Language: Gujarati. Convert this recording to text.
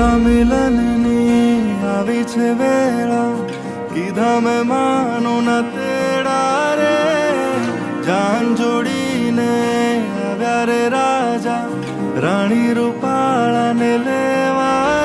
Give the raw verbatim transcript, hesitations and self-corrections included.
મારા મિલનની આવી છે વેળા, કીધા મેં માનું ના તેડા રે. જાન જોડીને આવ્યા રે રાજા, રાણી રૂપાળાને લેવા